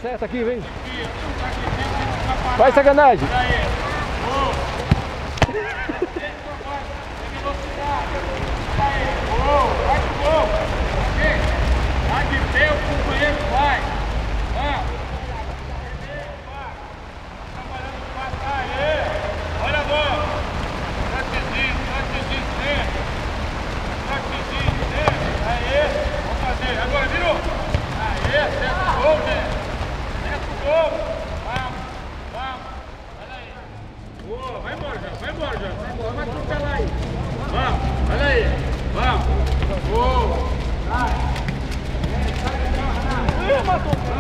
certo aqui, vem. Faz sacanagem. Vai de pé, o companheiro vai. Trabalhando o passo. Aê! Olha a bola. Toquezinho, certo. Toquezinho, certo. Aê! Vamos fazer. Agora virou. Aê, certo o gol, né? Certo o gol. Vamos. Olha aí. Boa, vai embora, Jorge. Vai embora, vai atropelar aí. Vamos, olha aí. Vamos. Boa. Vai. Matou.